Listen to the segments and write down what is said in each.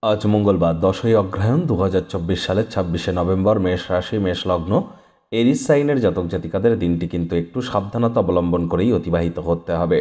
আজ মঙ্গলবার 10ই অগ্রহায়ণ 2024 সালের 26শে নভেম্বর। মেষ রাশি, মেষ লগ্ন, এরিস সাইনের জাতক জাতিকাদের দিনটি কিন্তু একটু সাবধানতা অবলম্বন করেই অতিবাহিত করতে হবে।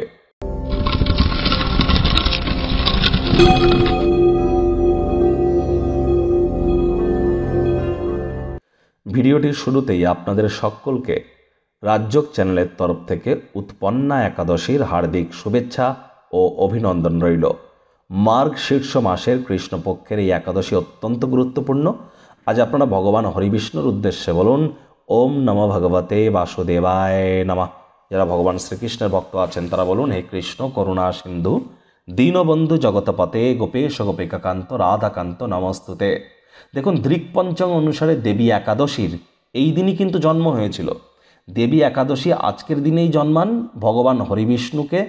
ভিডিওটির শুরুতেই আপনাদের সকলকে রাজযোগ চ্যানেলের তরফ থেকে উৎপন্না একাদশীর হার্দিক শুভেচ্ছা ও অভিনন্দন রইল। মার্গ শীর্ষ মাসের কৃষ্ণপক্ষের এই একাদশী অত্যন্ত গুরুত্বপূর্ণ। আজ আপনারা ভগবান হরিবিষ্ণুর উদ্দেশ্যে বলুন ওম নমঃ ভগবতে বাসুদেবায় নমঃ। যারা ভগবান শ্রীকৃষ্ণের ভক্ত আছেন তারা বলুন হে কৃষ্ণ করুণা সিন্ধু দীনবন্ধু জগতপতে গোপেশ গোপিকাকান্ত রাধাকান্ত নমস্তুতে। দেখুন, দৃক্পঞ্চং অনুসারে দেবী একাদশীর এই দিনই কিন্তু জন্ম হয়েছিল। দেবী একাদশী আজকের দিনেই জন্মান। ভগবান হরিবিষ্ণুকে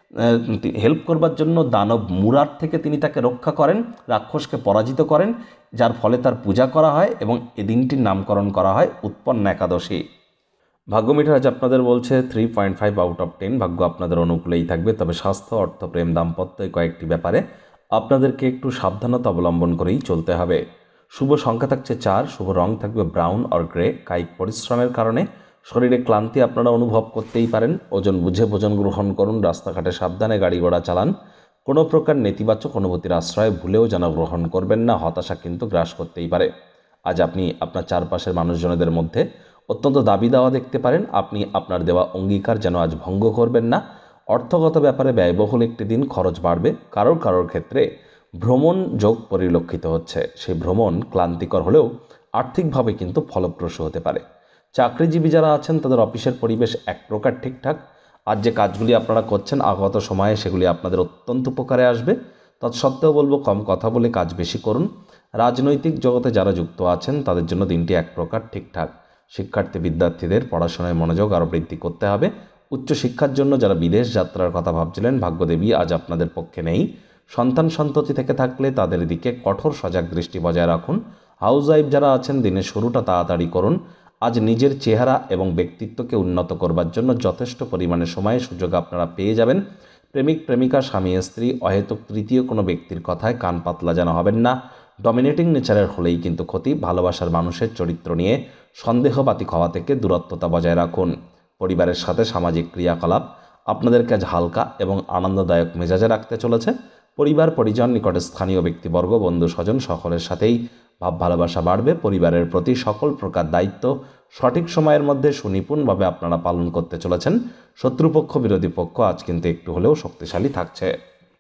হেল্প করবার জন্য দানব মুরার থেকে তিনি তাকে রক্ষা করেন, রাক্ষসকে পরাজিত করেন, যার ফলে তার পূজা করা হয় এবং এ দিনটির নামকরণ করা হয় উৎপন্না একাদশী। ভাগ্য মিটার আজ আপনাদের বলছে 3.5 আউট অফ 10। ভাগ্য আপনাদের অনুকূলেই থাকবে, তবে স্বাস্থ্য, অর্থ, প্রেম, দাম্পত্য এই কয়েকটি ব্যাপারে আপনাদেরকে একটু সাবধানতা অবলম্বন করেই চলতে হবে। শুভ সংখ্যা থাকছে 4, শুভ রং থাকবে ব্রাউন অর গ্রে। কায়িক পরিশ্রমের কারণে শরীরে ক্লান্তি আপনারা অনুভব করতেই পারেন। ওজন বুঝে ভোজন গ্রহণ করুন, রাস্তাঘাটে সাবধানে গাড়ি ঘোড়া চালান। কোনো প্রকার নেতিবাচক অনুভূতির আশ্রয় ভুলেও যেন গ্রহণ করবেন না, হতাশা কিন্তু গ্রাস করতেই পারে। আজ আপনি আপনার চারপাশের মানুষজনদের মধ্যে অত্যন্ত দাবি দেওয়া দেখতে পারেন। আপনি আপনার দেওয়া অঙ্গীকার যেন আজ ভঙ্গ করবেন না। অর্থগত ব্যাপারে ব্যয়বহুল একটি দিন, খরচ বাড়বে। কারোর ক্ষেত্রে ভ্রমণ যোগ পরিলক্ষিত হচ্ছে। সেই ভ্রমণ ক্লান্তিকর হলেও আর্থিকভাবে কিন্তু ফলপ্রসূ হতে পারে। চাকরিজীবী যারা আছেন তাদের অফিসের পরিবেশ এক প্রকার ঠিকঠাক। আজ যে কাজগুলি আপনারা করছেন আগত সময়ে সেগুলি আপনাদের অত্যন্ত উপকারে আসবে। তৎসত্ত্বেও বলবো কম কথা বলে কাজ বেশি করুন। রাজনৈতিক জগতে যারা যুক্ত আছেন তাদের জন্য দিনটি এক প্রকার ঠিকঠাক। শিক্ষার্থী বিদ্যার্থীদের পড়াশোনায় মনোযোগ আরও বৃদ্ধি করতে হবে। উচ্চশিক্ষার জন্য যারা বিদেশ যাত্রার কথা ভাবছিলেন ভাগ্যদেবী আজ আপনাদের পক্ষে নেই। সন্তান সন্ততি থেকে থাকলে তাদের দিকে কঠোর সজাগ দৃষ্টি বজায় রাখুন। হাউস ওয়াইফ যারা আছেন দিনের শুরুটা তাড়াতাড়ি করুন। আজ নিজের চেহারা এবং ব্যক্তিত্বকে উন্নত করবার জন্য যথেষ্ট পরিমাণে সময় সুযোগ আপনারা পেয়ে যাবেন। প্রেমিক প্রেমিকা, স্বামী স্ত্রী, অহেতুক তৃতীয় কোনো ব্যক্তির কথায় কান পাতলা যেন হবেন না। ডমিনেটিং নেচারের হলেই কিন্তু ক্ষতি। ভালোবাসার মানুষের চরিত্র নিয়ে সন্দেহবাতিক হওয়া থেকে দূরত্বতা বজায় রাখুন। পরিবারের সাথে সামাজিক ক্রিয়াকলাপ আপনাদেরকে আজ হালকা এবং আনন্দদায়ক মেজাজে রাখতে চলেছে। পরিবার পরিজন, নিকটের স্থানীয় ব্যক্তিবর্গ, বন্ধু স্বজন সকলের সাথেই ভাব ভালোবাসা বাড়বে। পরিবারের প্রতি সকল প্রকার দায়িত্ব সঠিক সময়ের মধ্যে সুনিপুণভাবে আপনারা পালন করতে চলেছেন। শত্রুপক্ষ বিরোধী পক্ষ আজ কিন্তু একটু হলেও শক্তিশালী থাকছে।